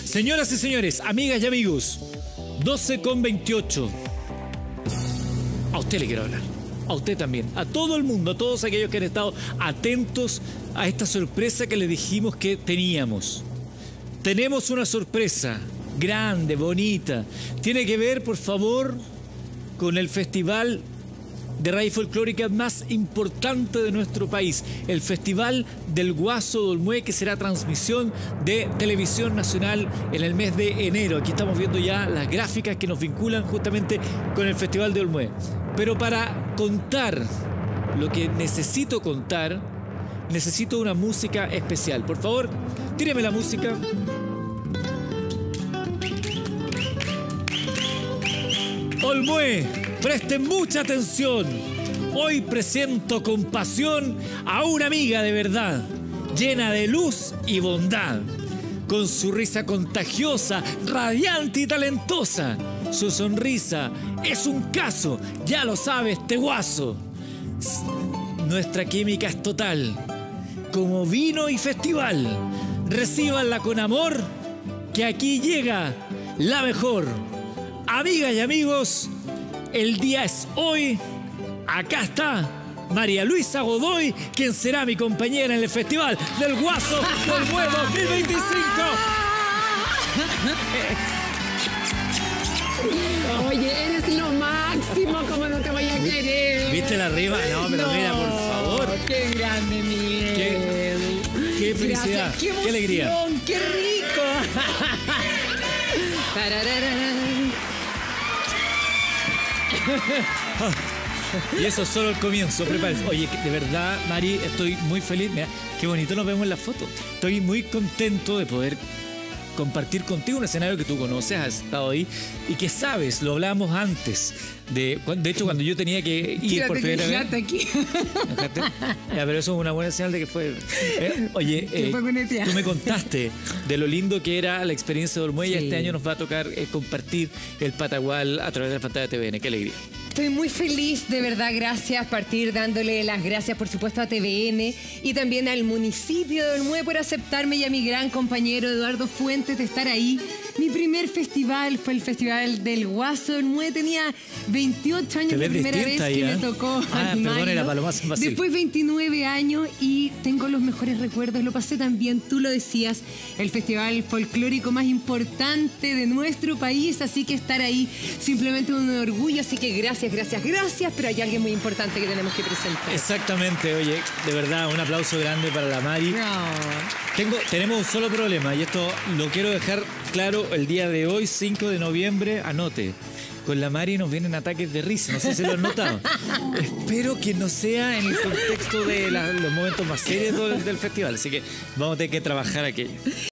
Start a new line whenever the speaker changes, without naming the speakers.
Señoras y señores, amigas y amigos, 12:28. A usted le quiero hablar. A usted también. A todo el mundo, a todos aquellos que han estado atentos a esta sorpresa que les dijimos que teníamos. Tenemos una sorpresa grande, bonita. Tiene que ver, por favor, con el festival de raíz folclórica más importante de nuestro país, el Festival del Guaso de Olmué, que será transmisión de Televisión Nacional en el mes de enero. Aquí estamos viendo ya las gráficas que nos vinculan justamente con el Festival de Olmué. Pero para contar lo que necesito contar, necesito una música especial. Por favor, tíreme la música. Olmué, presten mucha atención. Hoy presento con pasión a una amiga de verdad, llena de luz y bondad. Con su risa contagiosa, radiante y talentosa. Su sonrisa es un caso, ya lo sabes, este guaso. Nuestra química es total, como vino y festival. Recíbanla con amor, que aquí llega la mejor. Amigas y amigos, el día es hoy. Acá está María Luisa Godoy, quien será mi compañera en el Festival del Guaso del Olmué 2025.
Oye, eres lo máximo, como no te voy a querer.
¿Viste la rima? No, pero mira, por favor.
Qué grande, Miguel.
Qué felicidad,
Gracias, qué
alegría.
emoción, qué rico.
Y eso es solo el comienzo, prepárense. Oye, de verdad, Mari, estoy muy feliz. Mira, qué bonito nos vemos en la foto. Estoy muy contento de poder compartir contigo un escenario que tú conoces, has estado ahí y que sabes, lo hablábamos antes. De hecho, cuando yo tenía que ir por primera vez.
Aquí.
Ya, pero eso es una buena señal de que fue. Oye, tú me contaste de lo lindo que era la experiencia de Olmué. Sí. Y este año nos va a tocar compartir el Patagual a través de la pantalla de TVN. Qué alegría.
Estoy muy feliz, de verdad, gracias. Partir dándole las gracias, por supuesto, a TVN y también al municipio de Olmué por aceptarme y a mi gran compañero Eduardo Fuentes de estar ahí. Mi primer festival fue el Festival del Guaso de Olmué. Tenía 28 años, la primera vez que me tocó.
Perdón, era para lo más fácil.
Después 29 años y tengo los mejores recuerdos. Lo pasé tan bien, tú lo decías, el festival folclórico más importante de nuestro país. Así que estar ahí simplemente un orgullo. Así que gracias, pero hay alguien muy importante que tenemos que presentar.
Exactamente, oye, de verdad, un aplauso grande para la Mari.
No.
Tenemos un solo problema y esto lo quiero dejar claro el día de hoy, 5 de noviembre, anote. Con la Mari nos vienen ataques de risa, no sé si lo han notado. Espero que no sea en el contexto de los momentos más serios del festival, así que vamos a tener que trabajar aquello.